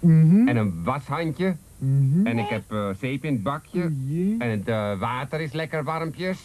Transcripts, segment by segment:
En een washandje. En ik heb zeep in het bakje. En het water is lekker warmpjes.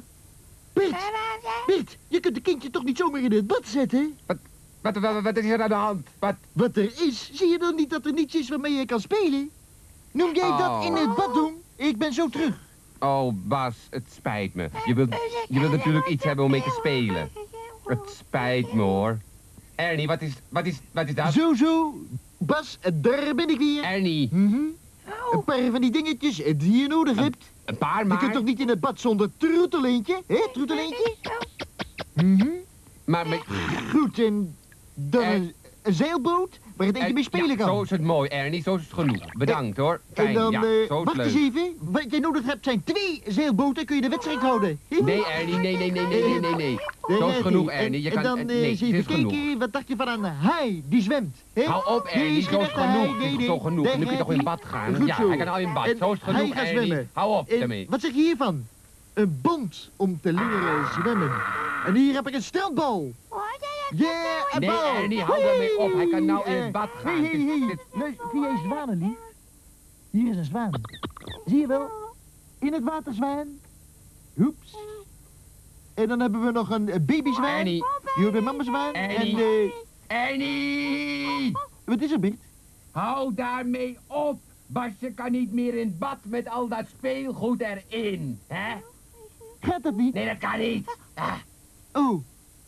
Bert, je kunt de kindje toch niet zomaar in het bad zetten? Wat is er aan de hand? Wat er is? Zie je dan niet dat er niets is waarmee je kan spelen? Noem jij dat in het bad doen? Ik ben zo terug. Oh, Bas, het spijt me. Je wilt natuurlijk iets hebben om mee te spelen. Het spijt me, hoor. Ernie, wat is dat? Zo. Bas, daar ben ik weer. Ernie. Een paar van die dingetjes die je nodig hebt. Een paar maar. Je kunt toch niet in het bad zonder troeteleentje? Hé, troeteleentje? Maar... Goed, en dan een zeilboot waar het eentje mee spelen kan. Zo is het mooi, Ernie. Zo is het genoeg. Bedankt, hoor. Fijn, en dan, zo is wacht leuk. eens even. Wat jij nodig hebt zijn 2 zeilboten. Kun je de wedstrijd houden? Nee, Ernie, nee. Zo is genoeg, Ernie. Je kan... En dan nee, eens even kijken, wat dacht je van een haai die zwemt? He? Hou op, Ernie, zo is genoeg. Het is zo genoeg. En nu kun je toch in bad gaan? Goed Ja, zo. hij kan al in bad. Zo is het genoeg, hij gaat Ernie. zwemmen. Hou op daarmee. Wat zeg je hiervan? Een bond om te leren zwemmen. En hier heb ik een strandbal. Een Nee, bal. Ernie, hou daarmee op. Hij kan nou in het bad gaan. Hey. Luister, zie jij zwanen, lief? Hier is een zwaan. Zie je wel? In het water zwaan. Hoeps. En dan hebben we nog een babyzwaan. Ernie. Die hoort bij mama zwaan. Ernie. En, Ernie! wat is er, Bert? Hou daarmee op. Basje kan niet meer in het bad met al dat speelgoed erin. Hè? Gaat dat niet? Nee, dat kan niet. Oh.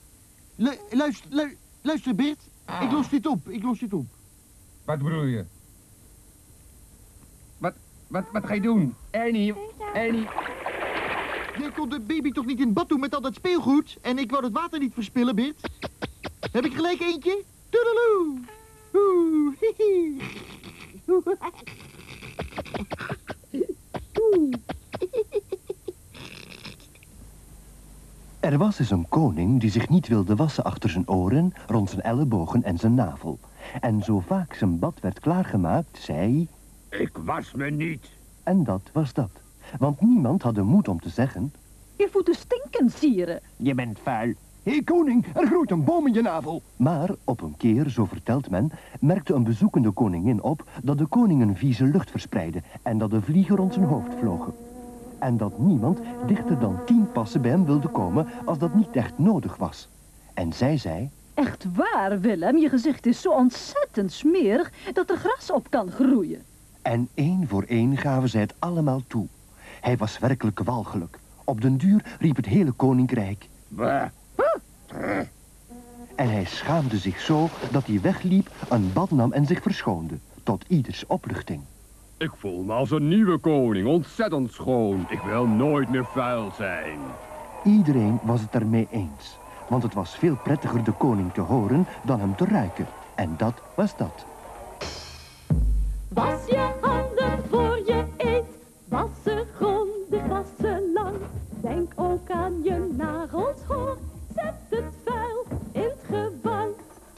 Luister, Bert. Ik los dit op. Wat bedoel je? Wat ga je doen? Ernie. Jij kon de baby toch niet in het bad doen met al dat speelgoed? En ik wou het water niet verspillen, Bert. Heb ik gelijk eentje? Toedeloe. Oeh, hihi. Er was eens een koning die zich niet wilde wassen achter zijn oren, rond zijn ellebogen en zijn navel. En zo vaak zijn bad werd klaargemaakt, zei... Ik was me niet. En dat was dat. Want niemand had de moed om te zeggen... Je voeten stinken, sire. Je bent vuil. Hé koning, er groeit een boom in je navel. Maar op een keer, zo vertelt men, merkte een bezoekende koningin op dat de koning een vieze lucht verspreidde en dat de vliegen rond zijn hoofd vlogen. En dat niemand dichter dan 10 passen bij hem wilde komen als dat niet echt nodig was. En zij zei... Echt waar, Willem. Je gezicht is zo ontzettend smerig dat er gras op kan groeien. En 1 voor 1 gaven zij het allemaal toe. Hij was werkelijk walgelijk. Op den duur riep het hele koninkrijk... En hij schaamde zich zo dat hij wegliep, een bad nam en zich verschoonde. Tot ieders opluchting. Ik voel me als een nieuwe koning, ontzettend schoon. Ik wil nooit meer vuil zijn. Iedereen was het ermee eens. Want het was veel prettiger de koning te horen dan hem te ruiken. En dat was dat. Was je handen voor je eet, was ze grondig, was ze lang. Denk ook aan je nagels, hoor, zet het vuil in het gewang.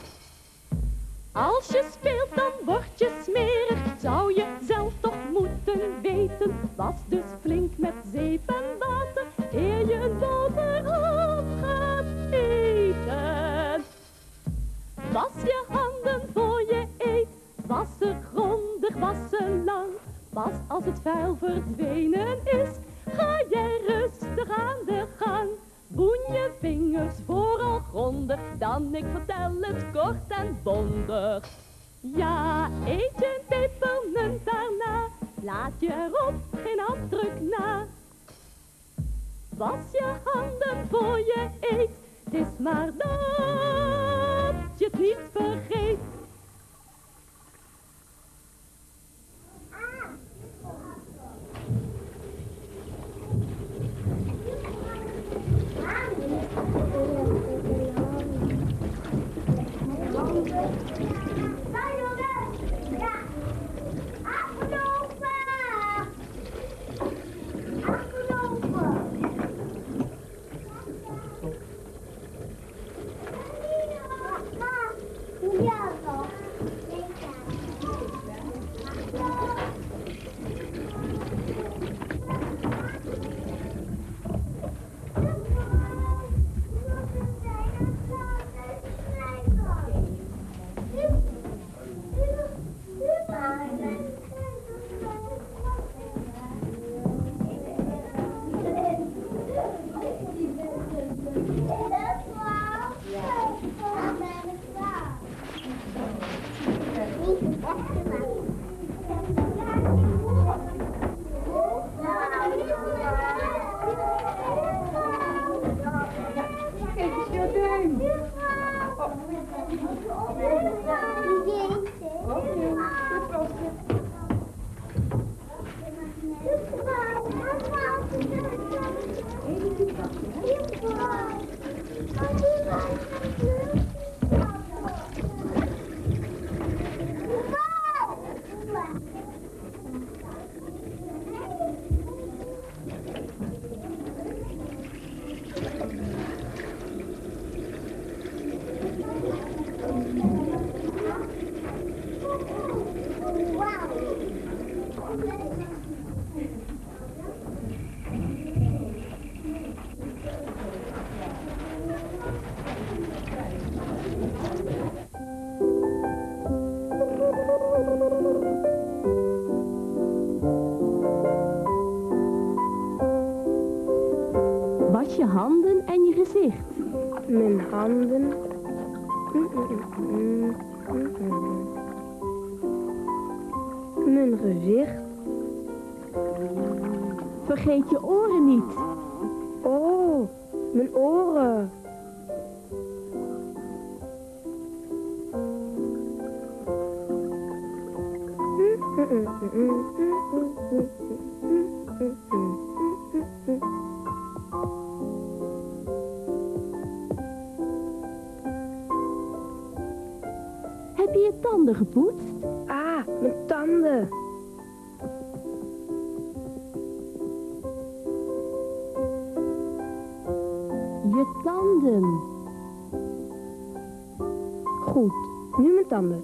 Als je speelt dan word je smerig, zou je zelf toch moeten weten. Was dus flink met zeep en water, eer je een boterham gaat eten. Was je handen voor je eet, was ze grondig, was ze lang. Pas als het vuil verdwenen is, ga jij rustig aan de gang. Boen je vingers vooral grondig, dan ik vertel het kort en bondig. Ja, eet je een pepermunt daarna, laat je erop geen afdruk na. Was je handen voor je eet, het is maar dat je het niet vergeet. Was je handen en je gezicht. Mijn handen. Mijn gezicht. Vergeet je oren niet. Oh, mijn oren. Heb je je tanden gepoetst? Ah, mijn tanden. Je tanden. Goed, nu mijn tanden.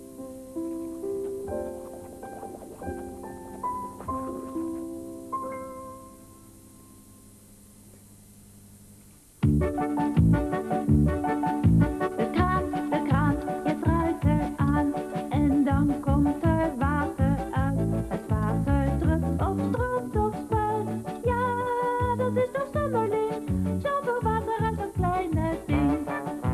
De kraan, je draait eraan en dan komt er water uit. Het water drupt of stroomt of spuit. Ja, dat is toch zonderling, zoveel water uit een kleine ding.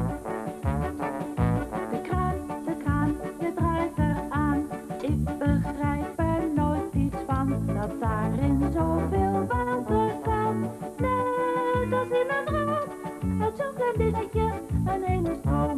De kraan, je draait eraan. Ik begrijp er nooit iets van, dat daarin zoveel water kan. Net als in een raam, uit zo'n klein dingetje, een hele stroom.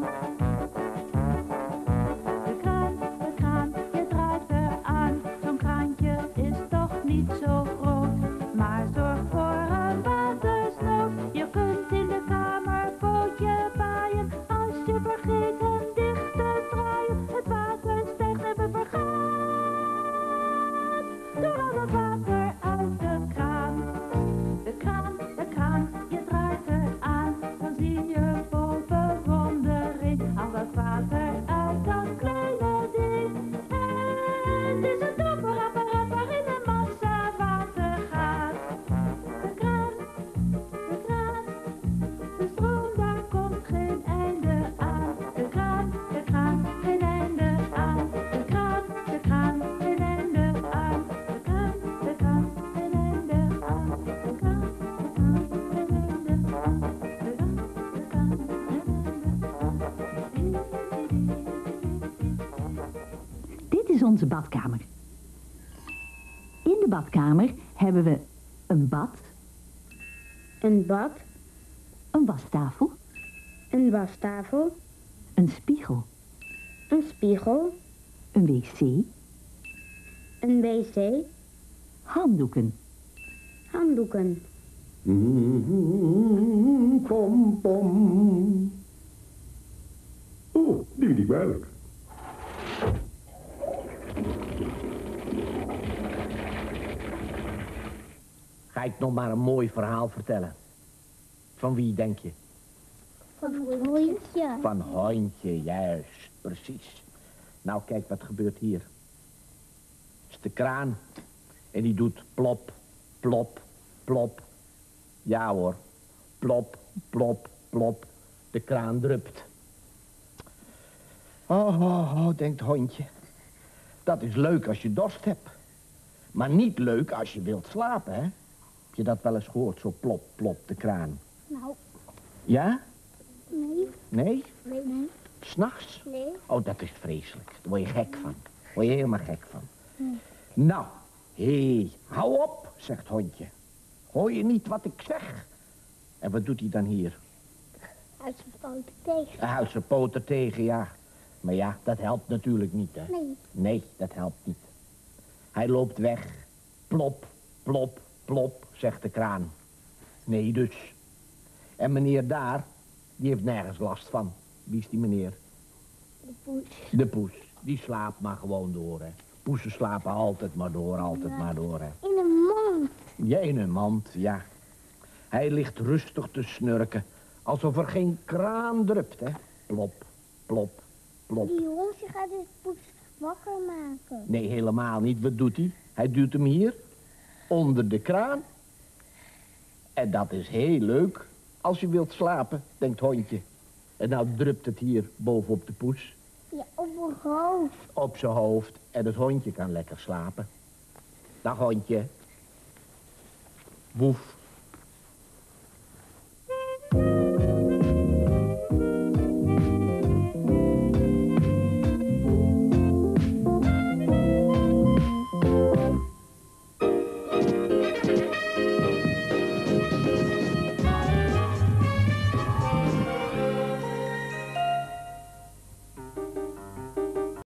De kraan, je draait eraan. Zo'n kraantje is toch niet zo groot, maar zorg voor een watersnood. Je kunt in de kamer pootje baaien, als je vergeet hem dicht te draaien. Het water stijgt en we vergaan door al het water uit de kraan. De kraan, je draait eraan. Dan zie je vol bewondering al dat water uit dat kleine ding. Het is een droppelapparaat waarin een massa water gaat. De kraan, de stroom daar komt geen einde aan. De kraan, geen einde aan. De kraan, geen einde aan. De kraan, geen einde aan. De kraan, geen einde aan. Dit is onze badkamer. In de badkamer hebben we een bad, Een bad, een wastafel, een wastafel, een spiegel, een spiegel, een wc, een wc, handdoeken, handdoeken. Pom, pom. Oh, die niet melk. Ga ik nog maar een mooi verhaal vertellen. Van wie denk je? Van een hondje. Van hondje, juist, precies. Nou, kijk wat gebeurt hier. Het is de kraan. En die doet plop, plop, plop. Ja hoor, plop, plop, plop. De kraan drupt. Oh, denkt hondje. Dat is leuk als je dorst hebt. Maar niet leuk als je wilt slapen, hè? Heb je dat wel eens gehoord, zo plop, plop, de kraan? Nou, Ja? nee. Nee? Nee. S'nachts? Nee. Oh, dat is vreselijk. Daar word je gek van. Daar word je helemaal gek van. Nou, hé, hou op, zegt het hondje. Hoor je niet wat ik zeg? En wat doet hij dan hier? Uit zijn poten tegen. Hij houdt zijn poten tegen, ja. Maar ja, dat helpt natuurlijk niet, hè. Nee. Nee, dat helpt niet. Hij loopt weg. Plop, plop, plop, zegt de kraan. Nee, dus. En meneer daar, die heeft nergens last van. Wie is die meneer? De poes. De poes. Die slaapt maar gewoon door, hè. Poesen slapen altijd maar door, altijd maar door, hè. In een mond. Ja, in een mand, ja. Hij ligt rustig te snurken, alsof er geen kraan drupt, hè. Plop, plop, plop. Die hondje gaat de poes wakker maken. Nee, helemaal niet. Wat doet hij? Hij duwt hem hier, onder de kraan. En dat is heel leuk, als je wilt slapen, denkt het hondje. En nou drupt het hier bovenop de poes, Ja, op mijn hoofd. op zijn hoofd. En het hondje kan lekker slapen. Dag hondje. Woef.